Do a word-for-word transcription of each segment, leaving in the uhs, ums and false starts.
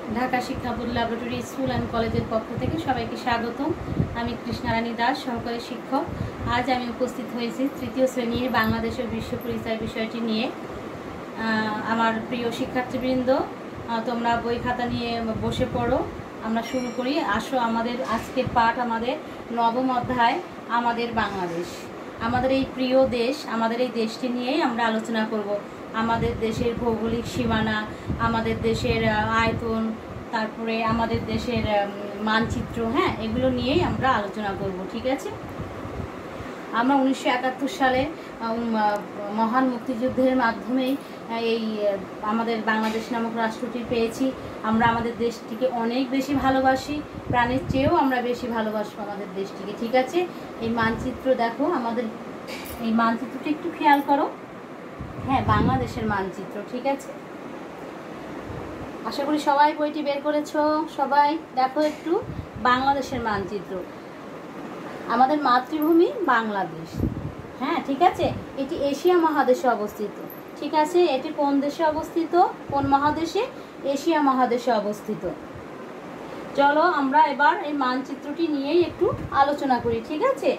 ঢাকা শিক্ষা board laboratory school and কলেজের পক্ষ থেকে সবাইকে স্বাগতম। আমি কৃষ্ণারানী দাস, সহকারী শিক্ষক। আজ আমি উপস্থিত হয়েছি তৃতীয় শ্রেণীর বাংলাদেশের বিশ্ব পরিচয় বিষয়টি নিয়ে। আমার প্রিয় শিক্ষার্থীবৃন্দ, তোমরা বই খাতা নিয়ে বসে পড়ো, আমরা শুরু করি। আসো, আমাদের আজকের পাঠ আমাদের নবম অধ্যায়, আমাদের বাংলাদেশ। আমাদের এই প্রিয় দেশ, আমাদের এই দেশটি নিয়েই আমরা আলোচনা করব। আমাদের দেশের ভৌগোলিক সীমানা, আমাদের দেশের আয়তন, তারপরে আমাদের দেশের মানচিত্র, হ্যাঁ, এগুলো নিয়েই আমরা আলোচনা করব, ঠিক আছে? আমরা উনিশশো একাত্তর সালে মহান মুক্তিযুদ্ধের মাধ্যমেই এই আমাদের বাংলাদেশ নামক রাষ্ট্রটি পেয়েছি। আমরা আমাদের দেশটিকে অনেক বেশি ভালোবাসি, প্রাণের চেয়েও আমরা বেশি ভালোবাসবো আমাদের দেশটিকে, ঠিক আছে? এই মানচিত্র দেখো, আমাদের এই মানচিত্রটা একটু খেয়াল করো। হ্যাঁ, বাংলাদেশের মানচিত্র, ঠিক আছে? আশা করি সবাই বইটি বের করেছো। সবাই দেখো একটু বাংলাদেশের মানচিত্র। আমাদের মাতৃভূমি বাংলাদেশ, হ্যাঁ, ঠিক আছে? এটি এশিয়া মহাদেশে অবস্থিত, ঠিক আছে? এটি কোন দেশে অবস্থিত? কোন মহাদেশে? এশিয়া মহাদেশে অবস্থিত। চলো আমরা এবার এই মানচিত্রটি নিয়েই একটু আলোচনা করি, ঠিক আছে?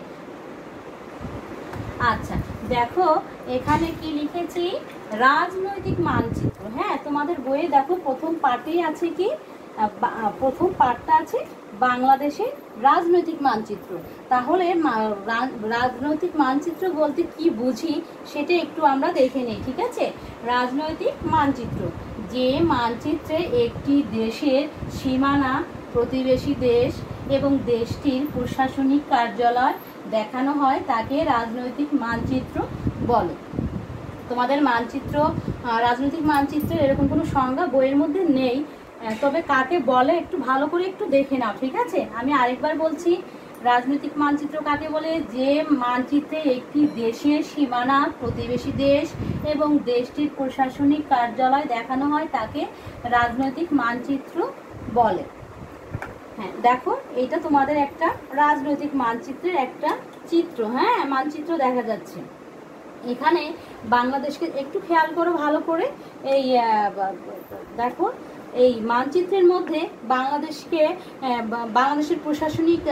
আচ্ছা, দেখো এখানে কি লিখেছি, রাজনৈতিক মানচিত্র। হ্যাঁ, তোমাদের বইয়ে দেখো প্রথম পার্টেই আছে কি, প্রথম পার্টটা আছে বাংলাদেশের রাজনৈতিক মানচিত্র। তাহলে রাজনৈতিক মানচিত্র বলতে কি বুঝি সেটা একটু আমরা দেখে নিই, ঠিক আছে? রাজনৈতিক মানচিত্র, যে মানচিত্রে একটি দেশের সীমানা, প্রতিবেশী দেশ এবং দেশটির প্রশাসনিক কার্যালয় দেখানো হয় তাকে রাজনৈতিক মানচিত্র বলে। তোমাদের মানচিত্র, রাজনৈতিক মানচিত্রের এরকম কোনো সংজ্ঞা বইয়ের মধ্যে নেই, তবে কাকে বলে একটু ভালো করে একটু দেখে নাও, ঠিক আছে? আমি আরেকবার বলছি, রাজনৈতিক মানচিত্র কাকে বলে? যে মানচিত্রে একটি দেশের সীমানা, প্রতিবেশী দেশ এবং দেশটির প্রশাসনিক কার্যালয় দেখানো হয় তাকে রাজনৈতিক মানচিত্র বলে। হ্যাঁ, দেখো এটা তোমাদের একটা রাজনৈতিক মানচিত্রের একটা চিত্র, হ্যাঁ, মানচিত্র দেখা যাচ্ছে। এখানে বাংলাদেশকে একটু খেয়াল করো ভালো করে। এই দেখো এই মানচিত্রের মধ্যে বাংলাদেশকে, বাংলাদেশের প্রশাসনিক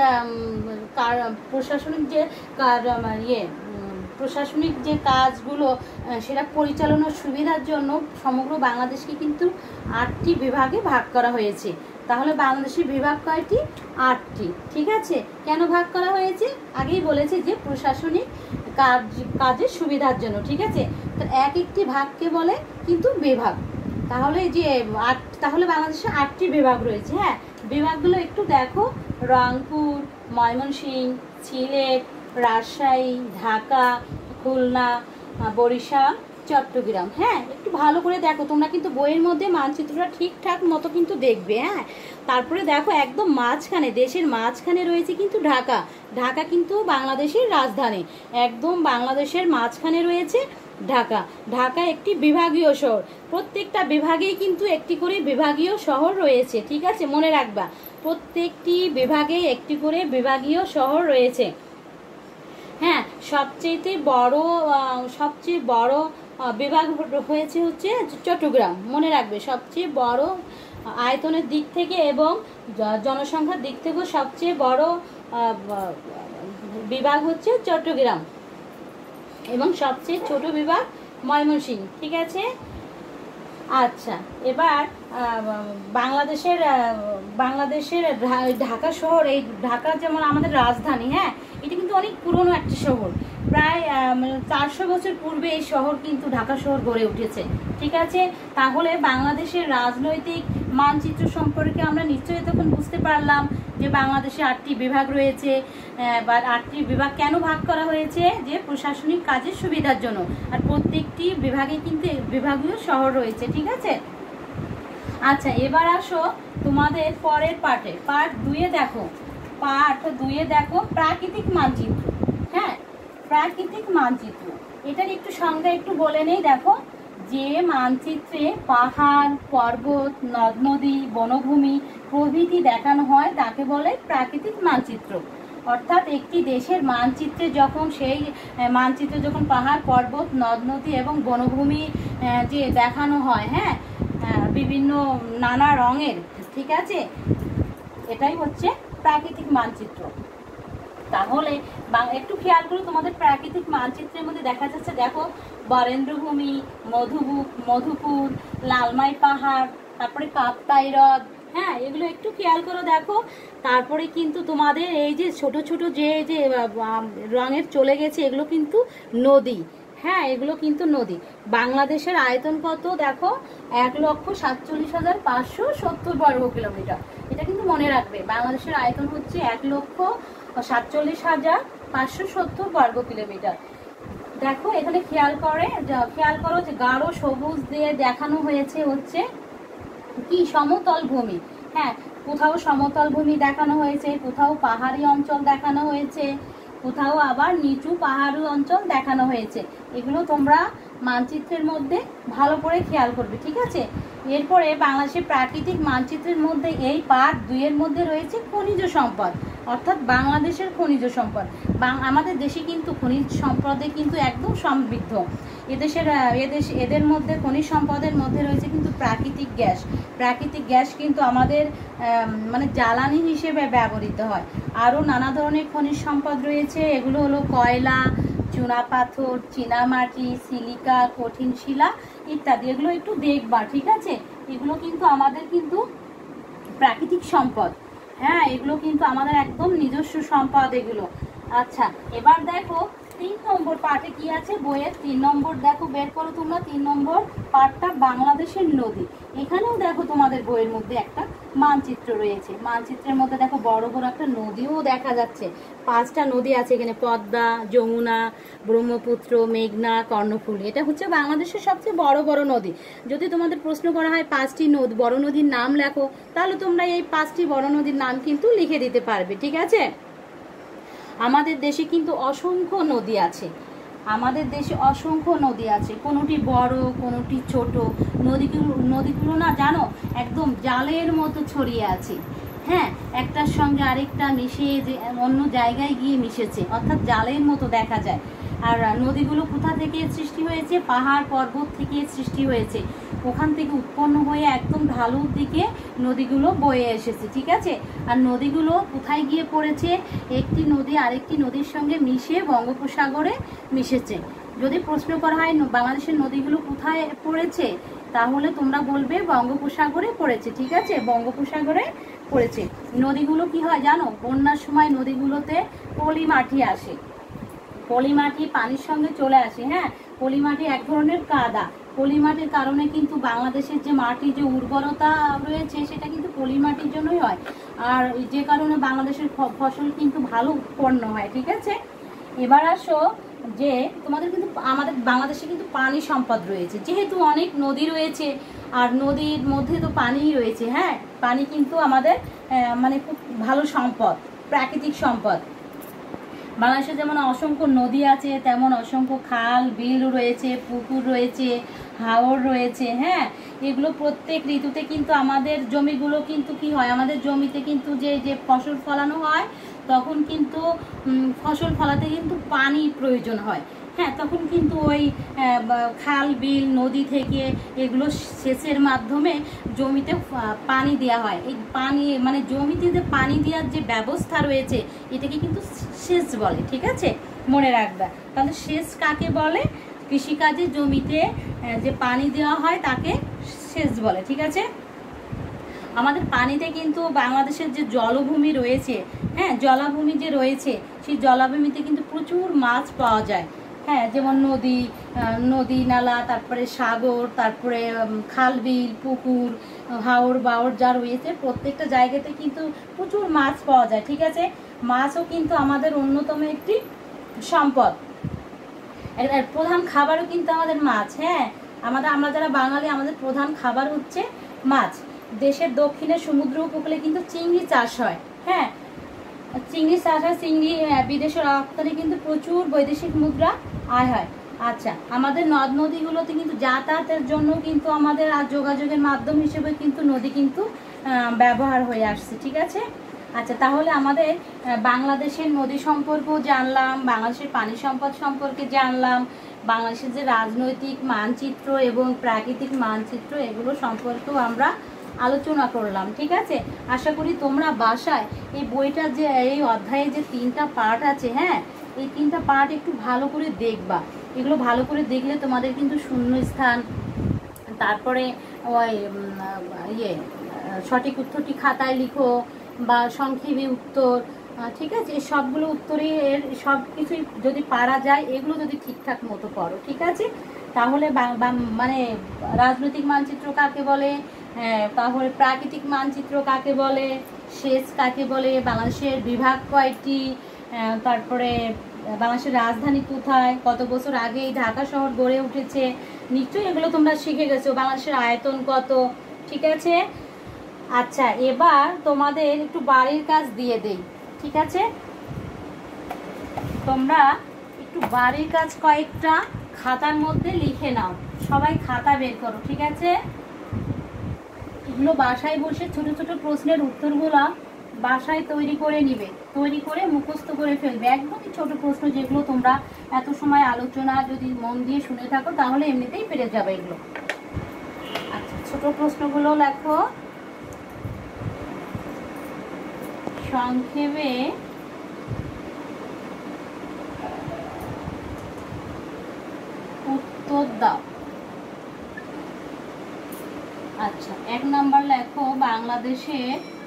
প্রশাসনিক যে ইয়ে প্রশাসনিক যে কাজগুলো সেটা পরিচালনার সুবিধার জন্য সমগ্র বাংলাদেশকে কিন্তু আটটি বিভাগে ভাগ করা হয়েছে। তাহলে বাংলাদেশের বিভাগ কয়টি? আটটি, ঠিক আছে? কেন ভাগ করা হয়েছে? আগেই বলেছে যে প্রশাসনিক কাজ কাজের সুবিধার জন্য, ঠিক আছে? তো এক একটি ভাগকে বলে কিন্তু বিভাগ। তাহলে যে আট, তাহলে বাংলাদেশে আটটি বিভাগ রয়েছে। হ্যাঁ, বিভাগগুলো একটু দেখো, রংপুর, ময়মনসিংহ, সিলেট, রাজশাহী, ঢাকা, খুলনা, বরিশাল, চট্টগ্রাম। হ্যাঁ, একটু ভালো করে দেখো, তোমরা কিন্তু বইয়ের মধ্যে মানচিত্রটা ঠিকঠাক মতো কিন্তু দেখবে। হ্যাঁ, তারপরে দেখো একদম মাঝখানে, দেশের মাঝখানে রয়েছে কিন্তু ঢাকা। ঢাকা কিন্তু বাংলাদেশের রাজধানী, একদম বাংলাদেশের মাঝখানে রয়েছে ঢাকা। ঢাকা একটি বিভাগীয় শহর, প্রত্যেকটা বিভাগেই কিন্তু একটি করে বিভাগীয় শহর রয়েছে, ঠিক আছে? মনে রাখবা, প্রত্যেকটি বিভাগে একটি করে বিভাগীয় শহর রয়েছে। হ্যাঁ, সবচেয়ে বড় সবচেয়ে বড় বিভাগ হয়েছে হচ্ছে চট্টগ্রাম, মনে রাখবে। সবচেয়ে বড় আয়তনের দিক থেকে এবং জনসংখ্যার দিক থেকেও সবচেয়ে বড় বিভাগ হচ্ছে চট্টগ্রাম এবং সবচেয়ে ছোট বিভাগ ময়মনসিংহ, ঠিক আছে? আচ্ছা, এবার বাংলাদেশের বাংলাদেশের ঢাকা শহর, এই ঢাকা যেমন আমাদের রাজধানী, হ্যাঁ, এটা কিন্তু অনেক পুরনো একটা শহর। প্রায় চারশো বছর পূর্বে এই শহর কিন্তু ঢাকা শহর গড়ে উঠেছে, ঠিক আছে? তাহলে বাংলাদেশের রাজনৈতিক মানচিত্র সম্পর্কে আমরা নিশ্চয়ই তখন বুঝতে পারলাম যে বাংলাদেশে আটটি বিভাগ রয়েছে। বা আটটি বিভাগ কেন ভাগ করা হয়েছে? যে প্রশাসনিক কাজের সুবিধার জন্য। আর প্রত্যেকটি বিভাগে কিন্তু বিভাগীয় শহর রয়েছে, ঠিক আছে? আচ্ছা, এবার আসো তোমাদের পরের পার্টে, পার্ট দুইয়ে দেখো, পার্ট দুইয়ে দেখো প্রাকৃতিক মানচিত্র। হ্যাঁ, প্রাকৃতিক মানচিত্র, এটার একটু সংজ্ঞা একটু বলে নেই। দেখো, যে মানচিত্রে পাহাড়, পর্বত, নদ নদী, বনভূমি প্রভৃতি দেখানো হয় তাকে বলে প্রাকৃতিক মানচিত্র। অর্থাৎ একটি দেশের মানচিত্রে যখন সেই মানচিত্রে যখন পাহাড়, পর্বত, নদ নদী এবং বনভূমি যে দেখানো হয়, হ্যাঁ, বিভিন্ন নানা রঙের, ঠিক আছে, এটাই হচ্ছে প্রাকৃতিক মানচিত্র। তাহলে একটু খেয়াল করো, তোমাদের প্রাকৃতিক মানচিত্রের মধ্যে দেখা যাচ্ছে, দেখো বরেন্দ্রভূমি, মধুবু মধুপুর, লালমাই পাহাড়, তারপরে কাপ্তাই হ্রদ, হ্যাঁ এগুলো একটু খেয়াল করো দেখো। তারপরে কিন্তু তোমাদের এই যে ছোট ছোট যে যে রঙের চলে গেছে এগুলো কিন্তু নদী, হ্যাঁ এগুলো কিন্তু নদী। বাংলাদেশের আয়তন কত দেখো, এক লক্ষ সাতচল্লিশ হাজার পাঁচশো সত্তর বর্গ কিলোমিটার। এটা কিন্তু মনে রাখবে, বাংলাদেশের আয়তন হচ্ছে এক লক্ষ সাতচল্লিশ হাজার পাঁচশো সত্তর বর্গ কিলোমিটার। দেখো এখানে খেয়াল করে খেয়াল করো যে গাঢ় সবুজ দিয়ে দেখানো হয়েছে হচ্ছে কি সমতল ভূমি, হ্যাঁ কোথাও সমতল ভূমি দেখানো হয়েছে, কোথাও পাহাড়ি অঞ্চল দেখানো হয়েছে, কোথাও আবার নিচু পাহাড়ি অঞ্চল দেখানো হয়েছে। এগুলো তোমরা মানচিত্রের মধ্যে ভালো করে খেয়াল করবে, ঠিক আছে। এরপরে বাংলাদেশের প্রাকৃতিক মানচিত্রের মধ্যে এই পার্ট দুইয়ের মধ্যে রয়েছে খনিজ সম্পদ, অর্থাৎ বাংলাদেশের খনিজ সম্পদ। আমাদের দেশে কিন্তু খনিজ সম্পদে কিন্তু একদম সমৃদ্ধ। এদেশের এদেশ এদের মধ্যে খনিজ সম্পদের মধ্যে রয়েছে কিন্তু প্রাকৃতিক গ্যাস। প্রাকৃতিক গ্যাস কিন্তু আমাদের মানে জ্বালানি হিসেবে ব্যবহৃত হয়। আরও নানা ধরনের খনিজ সম্পদ রয়েছে, এগুলো হলো কয়লা, চুনাপাথর, চীনামাটি, সিলিকা, কঠিন শিলা ইত্যাদি। এগুলো একটু দেখবা, ঠিক আছে। এগুলো কিন্তু আমাদের কিন্তু প্রাকৃতিক সম্পদ, হ্যাঁ এগুলো কিন্তু আমাদের একদম নিজস্ব সম্পদ এগুলো। আচ্ছা এবার দেখো তিন নম্বর পার্টে কি আছে, বইয়ের তিন নম্বর দেখো বের করো তোমরা। তিন নম্বর পার্টটা বাংলাদেশের নদী। এখানেও দেখো তোমাদের বইয়ের মধ্যে একটা মানচিত্র রয়েছে। মানচিত্রের মধ্যে দেখো বড় বড় একটা নদীও দেখা যাচ্ছে। পাঁচটা নদী আছে এখানে, পদ্মা, যমুনা, ব্রহ্মপুত্র, মেঘনা, কর্ণফুলী। এটা হচ্ছে বাংলাদেশের সবচেয়ে বড় বড় নদী। যদি তোমাদের প্রশ্ন করা হয় পাঁচটি নদী বড় নদীর নাম লেখো, তাহলে তোমরা এই পাঁচটি বড় নদীর নাম কিন্তু লিখে দিতে পারবে, ঠিক আছে। আমাদের দেশে কিন্তু অসংখ্য নদী আছে, আমাদের দেশে অসংখ্য নদী আছে, কোনোটি বড় কোনোটি ছোট। নদীগুলো নদীগুলো না জানো একদম জালের মতো ছড়িয়ে আছে, হ্যাঁ একটার সঙ্গে আরেকটা মিশে যে অন্য জায়গায় গিয়ে মিশেছে, অর্থাৎ জালের মতো দেখা যায়। আর নদীগুলো কোথা থেকে সৃষ্টি হয়েছে, পাহাড় পর্বত থেকে সৃষ্টি হয়েছে, ওখান থেকে উৎপন্ন হয়ে একদম ঢালুর দিকে নদীগুলো বয়ে এসেছে, ঠিক আছে। আর নদীগুলো কোথায় গিয়ে পড়েছে, একটি নদী আরেকটি নদীর সঙ্গে মিশে বঙ্গোপসাগরে মিশেছে। যদি প্রশ্ন করা হয় বাংলাদেশের নদীগুলো কোথায় পড়েছে, তাহলে তোমরা বলবে বঙ্গোপসাগরে পড়েছে, ঠিক আছে, বঙ্গোপসাগরে পড়েছে। নদীগুলো কি হয় জানো, বন্যার সময় নদীগুলোতে পলি মাটি আসে, পলি মাটি পানির সঙ্গে চলে আসে, হ্যাঁ পলি মাটি এক ধরনের কাদা। পলি মাটির কারণে কিন্তু বাংলাদেশের যে মাটি যে উর্বরতা রয়েছে সেটা কিন্তু পলি মাটির জন্যই হয়, আর যে কারণে বাংলাদেশের ফসল কিন্তু ভালো উৎপন্ন হয়, ঠিক আছে। এবার আসো যে তোমাদের কিন্তু আমাদের বাংলাদেশে কিন্তু পানি সম্পদ রয়েছে, যেহেতু অনেক নদী রয়েছে আর নদীর মধ্যে তো পানিই রয়েছে, হ্যাঁ পানি কিন্তু আমাদের মানে খুব ভালো সম্পদ, প্রাকৃতিক সম্পদ। বাংলাদেশে যেমন অসংখ্য নদী আছে, তেমন অসংখ্য খাল বিল রয়েছে, পুকুর রয়েছে, হাওর রয়েছে, হ্যাঁ এগুলো প্রত্যেক ঋতুতে কিন্তু আমাদের জমিগুলো কিন্তু কি হয়, আমাদের জমিতে কিন্তু যে যে ফসল ফলানো হয় তখন কিন্তু ফসল ফলাতে কিন্তু পানি প্রয়োজন হয়, হ্যাঁ তখন কিন্তু ওই খাল বিল নদী থেকে এগুলো সেচের মাধ্যমে জমিতে পানি দেওয়া হয়। এই পানি মানে জমিতে যে পানি দেওয়ার যে ব্যবস্থা রয়েছে এটাকে কিন্তু সেচ বলে, ঠিক আছে মনে রাখবা। তাহলে সেচ কাকে বলে, কৃষিকাজে জমিতে যে পানি দেওয়া হয় তাকে সেচ বলে, ঠিক আছে। আমাদের পানিতে কিন্তু বাংলাদেশের যে জলভূমি রয়েছে, হ্যাঁ জলাভূমি যে রয়েছে সেই জলাভূমিতে কিন্তু প্রচুর মাছ পাওয়া যায়, হ্যাঁ যেমন নদী নদী নালা, তারপরে সাগর, তারপরে খাল বিল পুকুর হাওর বাওর যা রয়েছে প্রত্যেকটা জায়গাতে কিন্তু প্রচুর মাছ পাওয়া যায়, ঠিক আছে। মাছও কিন্তু আমাদের অন্যতম একটি সম্পদ, প্রধান খাবারও কিন্তু আমাদের মাছ, হ্যাঁ আমাদের আমরা যারা বাঙালি আমাদের প্রধান খাবার হচ্ছে মাছ। দেশের দক্ষিণে সমুদ্র উপকূলে কিন্তু চিংড়ি চাষ হয়, হ্যাঁ চিংড়ি চাষ হয়, চিংড়ি বিদেশে রপ্তানি কিন্তু প্রচুর বৈদেশিক মুদ্রা আয় হয়। আচ্ছা আমাদের নদ নদীগুলোতে কিন্তু যাতায়াতের জন্য কিন্তু আমাদের আর যোগাযোগের মাধ্যম হিসেবে কিন্তু নদী কিন্তু ব্যবহার হয়ে আসছে, ঠিক আছে। আচ্ছা তাহলে আমাদের বাংলাদেশের নদী সম্পর্কেও জানলাম, বাংলাদেশের পানি সম্পদ সম্পর্কে জানলাম, বাংলাদেশের যে রাজনৈতিক মানচিত্র এবং প্রাকৃতিক মানচিত্র এগুলো সম্পর্কেও আমরা আলোচনা করলাম। ঠিক আছে, আশা করি তোমরা বাসায় এই বইটার যে এই অধ্যায়ে যে তিনটা পার্ট আছে, হ্যাঁ, এই তিনটা পার্ট একটু ভালো করে দেখবা। এগুলো ভালো করে দেখলে তোমাদের কিন্তু শূন্যস্থান, তারপরে ওই ইয়ে সঠিক উত্তরটি খাতায় লিখো বা সংক্ষেপে উত্তর, ঠিক আছে, এই সবগুলো উত্তরই এর সব কিছুই যদি পারা যায়, এগুলো যদি ঠিকঠাক মতো করো, ঠিক আছে, তাহলে মানে রাজনৈতিক মানচিত্র কাকে বলে, তাহলে প্রাকৃতিক মানচিত্র কাকে বলে, সেচ কাকে বলে, বাংলাদেশের বিভাগ কয়টি, তারপরে বাংলাদেশের রাজধানী কোথায়, কত বছর আগে এই ঢাকা শহর গড়ে উঠেছে, নিশ্চয়ই এগুলো তোমরা শিখে গেছো। বাংলাদেশের আয়তন কত, ঠিক আছে। আচ্ছা, এবার তোমাদের একটু বাড়ির কাজ দিয়ে দেই, ঠিক আছে, তোমরা একটু বাড়ির কাজ কয়েকটা খাতার মধ্যে লিখে নাও, সবাই খাতা বের করো, ঠিক আছে। এগুলো বাসায় বসে ছোট ছোট প্রশ্নের উত্তরগুলো বাসায় তৈরি করে নিবে, তৈরি করে মুখস্থ করে ফেলবে, একদমই ছোট প্রশ্ন যেগুলো তোমরা এত সময় আলোচনা যদি মন দিয়ে শুনে থাকো তাহলে এমনিতেই পেরে যাবে এগুলো। আচ্ছা, ছোট প্রশ্নগুলো লেখো। সংক্ষেপে উত্তর দাও। আচ্ছা, এক নাম্বার লেখো বাংলাদেশে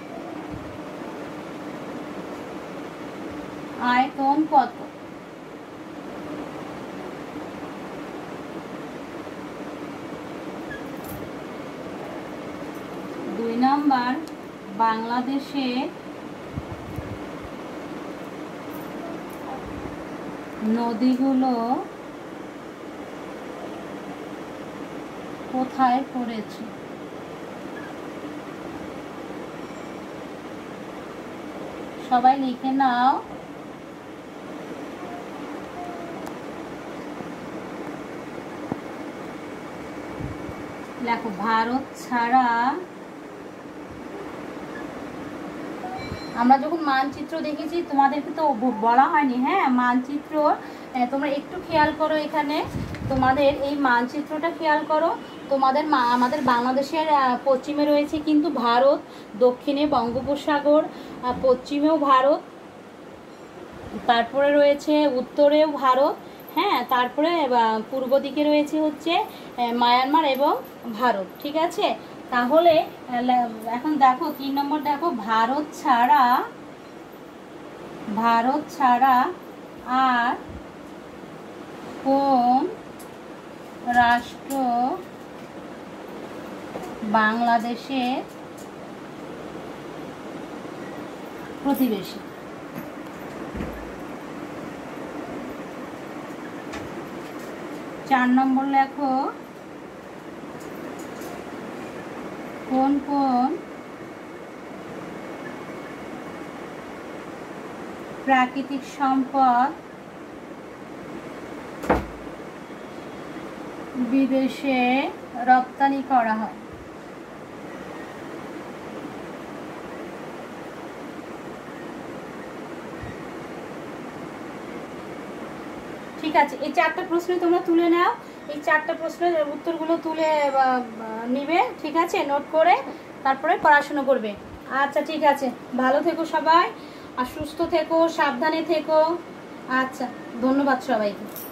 আয়তন কত? দুই নাম্বার বাংলাদেশে নদীগুলো কোথায় পড়েছে? সবাই লিখে নাও। লেখো ভারত ছাড়া। আমরা যখন মানচিত্র দেখেছি তোমাদেরকে তো বলা হয়নি, হ্যাঁ, মানচিত্র তোমরা একটু খেয়াল করো, এখানে তোমাদের এই মানচিত্রটা খেয়াল করো। তোমাদের আমাদের বাংলাদেশের পশ্চিমে রয়েছে কিন্তু ভারত, দক্ষিণে বঙ্গোপসাগর, পশ্চিমেও ভারত, তারপরে রয়েছে উত্তরেও ভারত, হ্যাঁ, তারপরে পূর্ব দিকে রয়েছে হচ্ছে মায়ানমার এবং ভারত, ঠিক আছে। তাহলে এখন দেখো তিন নম্বর, দেখো ভারত ছাড়া, ভারত ছাড়া আর কোন রাষ্ট্র বাংলাদেশের প্রতিবেশী? চার নম্বর লেখো কোন কোন প্রাকৃতিক সম্পদ বিদেশে রপ্তানি করা হয়? ঠিক আছে, এই চারটা প্রশ্ন তোমরা তুলে নাও, এই চারটা প্রশ্নের উত্তরগুলো তুলে নিবে, ঠিক আছে, নোট করে তারপরে পড়াশোনা করবে। আচ্ছা, ঠিক আছে, ভালো থেকো সবাই, আর সুস্থ থেকো, সাবধানে থেকো। আচ্ছা, ধন্যবাদ সবাইকে।